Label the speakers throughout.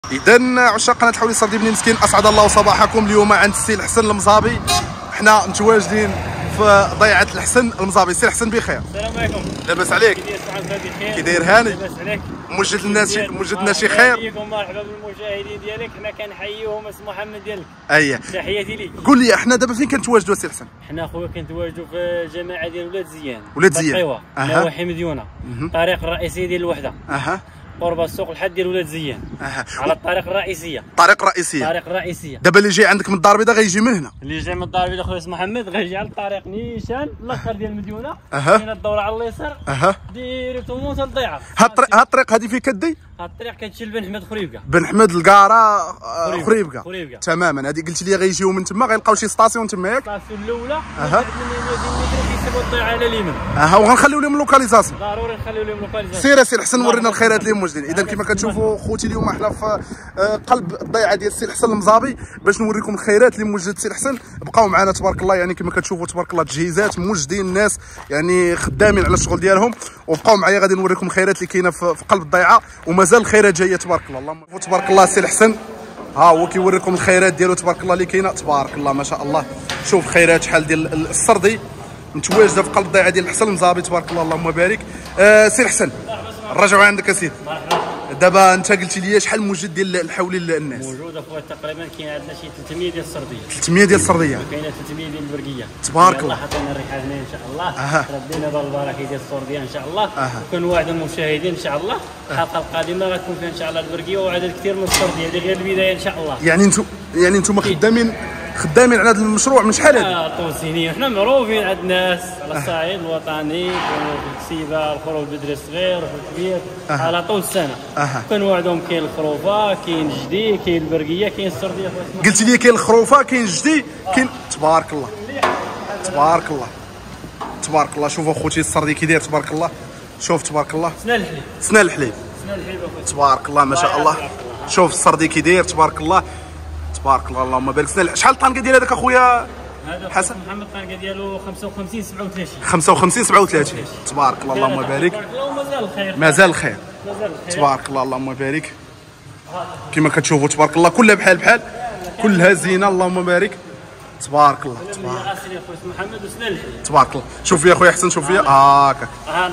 Speaker 1: اذا عشاق قناه الحولي السردي بن مسكين، اسعد الله صباحكم. اليوم عند السي الحسن المزابي، حنا متواجدين في ضيعه الحسن المزابي. السي الحسن بخير؟
Speaker 2: السلام عليكم.
Speaker 1: لاباس عليك؟ كي داير هاني؟
Speaker 2: لاباس عليك؟
Speaker 1: موجد لنا شي خير؟
Speaker 2: عليكم مرحبا بالمشاهدين ديالك، حنا كنحييهم اسم محمد ديالك.
Speaker 1: اييه
Speaker 2: تحياتي ليك.
Speaker 1: قول لي احنا دابا فين كنتواجدوا السي الحسن؟
Speaker 2: حنا خويا كنتواجدوا في الجماعه ديال ولاد زيان.
Speaker 1: ولاد زيان.
Speaker 2: ايوا نواحي مديونه. الطريق الرئيسي ديال الوحده. قرب السوق الحد ديال ولاد زيان. على الطريق الرئيسيه.
Speaker 1: الطريق الرئيسيه.
Speaker 2: الطريق الرئيسيه.
Speaker 1: دابا اللي جاي عندك من الدار البيضاء غيجي من هنا.
Speaker 2: اللي جاي من الدار البيضاء خويا اسم محمد غيجي على الطريق نيشان الاخر ديال مديونه. كاين الدوره على اليسار. ديريكتومون حتى الضيعه.
Speaker 1: هاد الطريق هذه فين كدي؟
Speaker 2: هاد الطريق كتمشي لبن حمد خريبكه.
Speaker 1: بن حمد الكاره خريبكه.
Speaker 2: خريبكه
Speaker 1: تماما. هذه قلت لي غيجيو من تما، غيلقاو شي ستاسيون تما ياك؟
Speaker 2: الستاسيون الاولى. كيسيبوا الضيعه على اليمين.
Speaker 1: وغنخليو لهم اللوكاليزاسيون.
Speaker 2: ضروري نخليو لهم اللوكاليزاسيون.
Speaker 1: سير السي الحسن ورينا الخيرات اللي موجودين. اذا كما كتشوفوا خوتي اليوم حنا في قلب الضيعه ديال السي الحسن المزابي باش نوريكم الخيرات اللي موجد السي الحسن. بقاو معنا تبارك الله، يعني كما كتشوفوا تبارك الله تجهيزات موجدين، الناس يعني خدامين على الشغل ديالهم. وبقاو معايا غادي نوريكم الخيرات اللي كاينه في قلب الضيعه، ومازال الخيرات جايه تبارك الله. اللهم تبارك الله السي الحسن ها هو كيوريكم الخيرات ديالو تبارك الله اللي كاينه تبارك الله ما شاء الله. شوف خيرات شحال ديال السردي متواجده في قلب الضيعه ديال الحسن المزابي تبارك الله اللهم بارك. سي الحسن نرجعوا عندك اسيدي. دابا انت قلتي لي شحال موجود ديال الحولي للناس؟
Speaker 2: موجود اخويا تقريبا كاين عندنا شي 300 ديال السرديه.
Speaker 1: 300 ديال السرديه.
Speaker 2: وكاينه 300 ديال البرقيه.
Speaker 1: تبارك الله.
Speaker 2: الله حطينا الريحه هنا ان شاء الله. ردينا دار البركه ديال السرديه ان شاء الله. وكنوعد المشاهدين ان شاء الله الحلقه القادمه غتكون فيها ان شاء الله البرقيه وعدد كثير من السرديه. هذه غير البدايه ان شاء الله.
Speaker 1: يعني انتم خدامين على هذا المشروع من شحال هذا؟
Speaker 2: طول سنين حنا معروفين عند الناس على الصعيد الوطني، في السيبه الخروج بدري الصغير وفي الكبير على طول السنه. كنوعدهم كاين الخروفه، كاين الجدي، كاين البرقيه، كاين السرديه.
Speaker 1: قلت لي كاين الخروفه، كاين الجدي، كاين تبارك الله تبارك الله تبارك الله. شوفوا خوتي السردي كي داير تبارك الله. شوف تبارك الله سنان الحليب تبارك الله ما شاء الله. شوف السردي كي داير تبارك الله تبارك الله اللهم بارك. شحال الطنقه ديال هذاك اخويا حسن؟
Speaker 2: محمد الطنقه ديالو 55 37.
Speaker 1: 55 37 تبارك الله اللهم بارك. مازال الخير تبارك الله اللهم بارك. كما كتشوفوا تبارك الله كلها بحال كلها زينه اللهم بارك تبارك الله. تبارك الله. شوف يا خويا حسن شوف فيا هاكا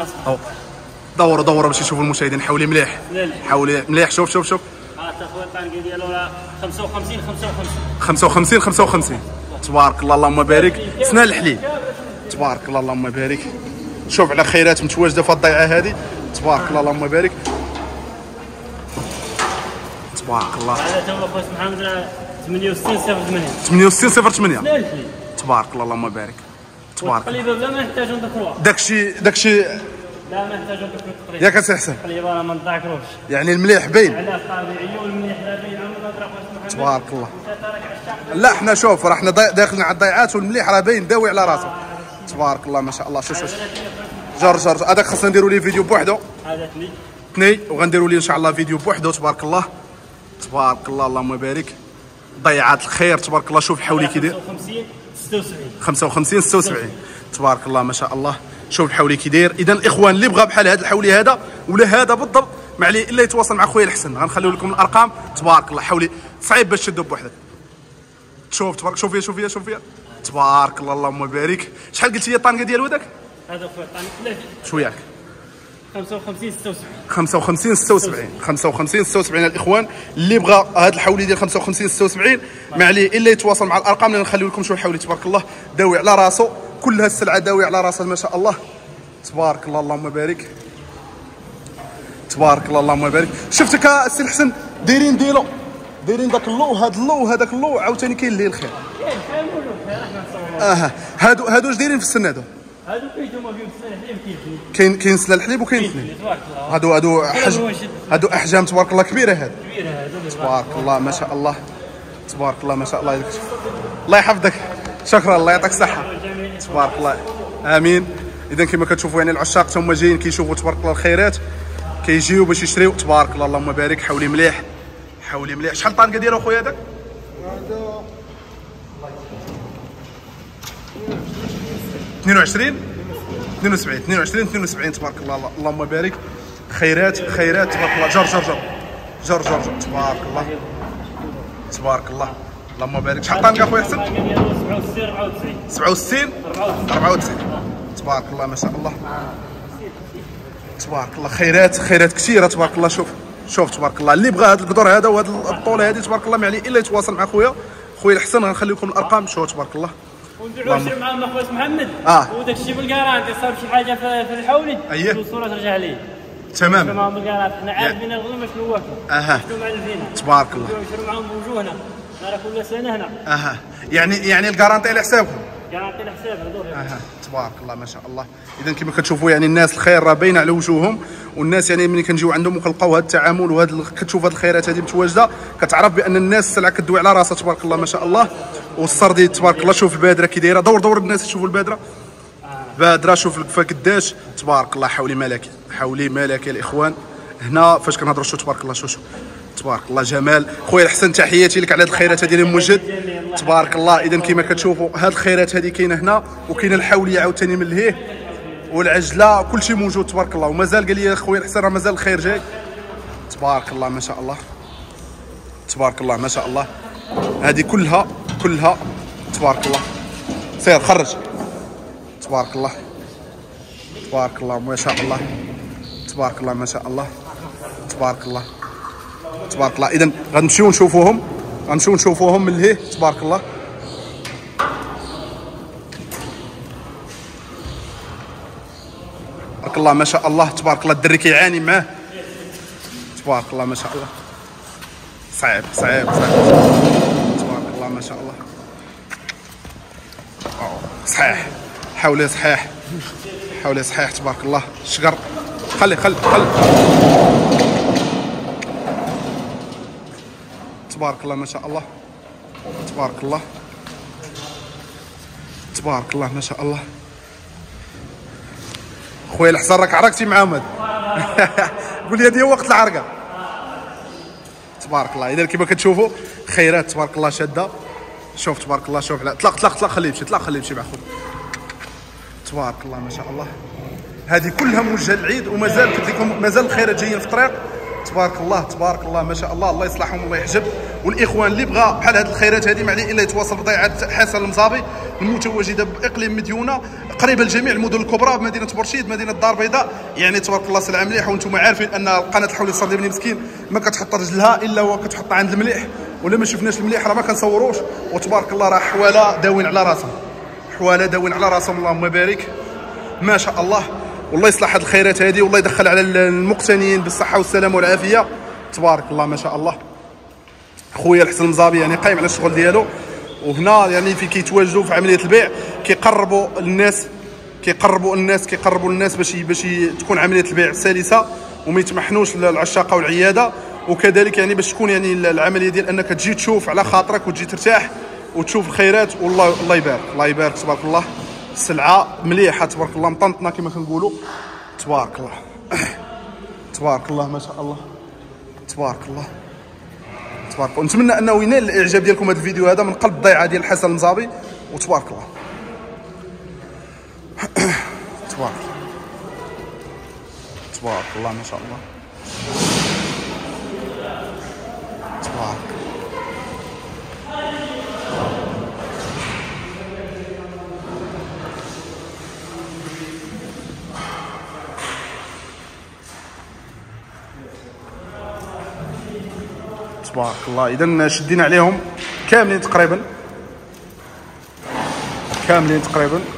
Speaker 1: دوروا باش يشوفوا المشاهدين. حولي مليح حولي مليح. شوف
Speaker 2: اخويا الطنقه ديالو 55
Speaker 1: 55 تبارك الله اللهم بارك. سنان الحليب تبارك الله اللهم بارك. شوف على خيرات متواجده في الضيعه هذه تبارك الله اللهم بارك تبارك الله.
Speaker 2: هذا تو اخويا محمد 68
Speaker 1: 68 08 تبارك الله اللهم بارك تبارك الله.
Speaker 2: تقريبا لا ما نحتاجوا ندخلوها.
Speaker 1: داكشي
Speaker 2: لا ما نحتاجوا ندخلوا تقريبا.
Speaker 1: ياك اسي حسن؟
Speaker 2: تقريبا ما نضعكروش.
Speaker 1: يعني المليح باين.
Speaker 2: على طبيعي والمليح لا باين.
Speaker 1: تبارك الله. لا حنا شوف راه حنا داخلين على الضيعات والمليح راه باين داوي على راسه تبارك الله ما شاء الله. شوف جر هذاك خاصنا نديروا ليه فيديو بوحدو. هذا ثني وغنديروا ليه ان شاء الله فيديو بوحدو تبارك الله تبارك الله اللهم بارك. ضيعات الخير تبارك الله. شوف الحولي كي داير 55 76 تبارك الله ما شاء الله. شوف الحولي كي داير. اذا الاخوان اللي بغى بحال هذا الحولي هذا ولا هذا بالضبط ما عليه الا يتواصل مع خويا الحسن. غنخليو لكم الارقام تبارك الله. حولي صعيب باش تشدو بوحدك. شوف تبارك شوف فيا تبارك الله اللهم بارك. شحال قلتي لي الطنقه ديالو هذاك؟
Speaker 2: هذا خويا الطنقه
Speaker 1: شويه
Speaker 2: 55 76
Speaker 1: 55 76 الاخوان اللي بغى هذا الحولي ديال 55 76 ما عليه الا يتواصل مع الارقام اللي نخليو لكم. شوف الحولي تبارك الله داوي على راسو، كلها السلعه داوي على راسها ما شاء الله تبارك الله اللهم بارك تبارك الله اللهم بارك. شفتك السي الحسن دايرين داك اللو وهذا اللو وهذاك اللو عاوتاني كاين اللي الخير. هادو اش دايرين في السن هادو؟
Speaker 2: هادو كيتوما فيهم سنان الحليب
Speaker 1: كاين سنان الحليب وكاين اثنين. هادو احجام تبارك الله كبيره. هادو تبارك الله ما شاء الله تبارك الله ما شاء الله. الله يحفظك شكرا الله يعطيك الصحه تبارك الله امين. اذا كما كتشوفوا يعني العشاق هما جايين كيشوفوا تبارك الله الخيرات كيجيو باش يشريو تبارك الله اللهم بارك. حولي مليح حولي مليح. شحال الطنقه ديالو خويا هذاك؟ هذا 22 72 تبارك الله اللهم بارك. خيرات تبارك الله. جر جر جر جر. تبارك الله تبارك الله اللهم بارك. شحال طنقه اخويا حسن؟ 67 94 تبارك الله ما شاء الله تبارك الله. خيرات خيرات كثيره تبارك الله. شوف تبارك الله اللي بغى هذا القدر هذا وهذه البطوله هذه تبارك الله ما عليه الا يتواصل مع خويا الحسن. غنخلي لكم الارقام. شوف تبارك الله
Speaker 2: ونديروا شي معاهم اخويا محمد. وداك الشيء بالكارانتي صار شي حاجه في الحولي الصوره ترجع ليه تماما معاهم بالكارانتي. حنا عارفين الغلو شنو واكل شنو معلفين تبارك الله. نشرو معاهم بوجوهنا نرى كل سنه هنا.
Speaker 1: يعني الكارانتي على حسابهم.
Speaker 2: كارانتي على حسابهم دور.
Speaker 1: تبارك الله ما شاء الله. اذا كما كتشوفوا يعني الناس الخير راه باين على وجوههم، والناس يعني ملي كنجيو عندهم وكنلقاو هذا التعامل وهذا كتشوف هذه الخيرات هذه متواجده كتعرف بان الناس السلعه كدوي على راسها تبارك الله ما شاء الله. والسردي تبارك الله. شوف البادره كي دايره. دور الناس يشوفوا البادره. بادره شوف الكفا قداش تبارك الله. حولي ملكي حولي ملكي الاخوان. هنا فاش كنهضروا شوف تبارك الله. شوف تبارك الله جمال. خويا الحسن تحياتي لك على هذه الخيرات هذه اللي موجد تبارك الله. اذا كما كتشوفوا هذه الخيرات هذه كاينه هنا، وكاينه الحوليه عاوتاني من لهيه والعجله كل شيء موجود تبارك الله. ومازال قال لي خويا الحسن راه مازال الخير جاي تبارك الله ما شاء الله تبارك الله ما شاء الله. هذه كلها تبارك الله. سير خرج تبارك الله تبارك الله ما شاء الله تبارك الله ما شاء الله تبارك الله تبارك الله. اذا غنمشيو نشوفوهم من لهيه تبارك الله. تبارك الله ما شاء الله تبارك الله. الدري كيعاني معاه تبارك الله ما شاء الله. صعيب تبارك الله ما شاء الله. صحيح حولي صحيح تبارك الله. الشقر خلي تبارك الله ما شاء الله تبارك الله تبارك الله ما شاء الله. خويا الحسن راك عرقتي معاهم هذا. قول لي هذه وقت العرقه تبارك الله. اذا كما كتشوفوا خيرات تبارك الله شاده. شوف تبارك الله. شوف طلق خليه يمشي مع خويا تبارك الله ما شاء الله. هذه كلها موجهه للعيد ومازال قلت لكم مازال الخيرات جايين في الطريق تبارك الله ما شاء الله. الله يصلحهم والله يحجب. والاخوان اللي بغى بحال هذه الخيرات هذه ما عليه الا يتواصل بضيعه حسن المزابي المتواجده باقليم مديونه قريبه لجميع المدن الكبرى بمدينه بورشيد مدينه الدار البيضاء. يعني تبارك الله سلعه مليح. وانتم عارفين ان قناه الحولي السردي بني مسكين ما كتحط رجلها الا وكتحطها عند المليح، ولا ما شفناش المليح راه ما كنصوروش. وتبارك الله راه حواله داوين على راسهم اللهم بارك ما شاء الله. والله يصلح هذه الخيرات هذه والله يدخل على المقتنيين بالصحه والسلامه والعافيه تبارك الله ما شاء الله. خويا الحسن المزابي يعني قايم على الشغل ديالو. وهنا يعني في كيتواجدوا في عمليه البيع كيقربوا الناس باش تكون عمليه البيع سلسه وما يتمحنوش العشاقه والعياده. وكذلك يعني باش تكون يعني العمليه ديال انك تجي تشوف على خاطرك وتجي ترتاح وتشوف الخيرات. والله الله يبارك تبارك الله. السلعه مليحه تبارك الله مطنطنه كما كنقولوا تبارك الله تبارك الله ما شاء الله تبارك الله. ونتمنى انه ينال الاعجاب ديالكم هذا الفيديو هذا من قلب الضيعه ديال حسن المزابي وتبارك الله تبارك الله ما شاء الله تبارك الله. اذا شدينا عليهم كاملين تقريبا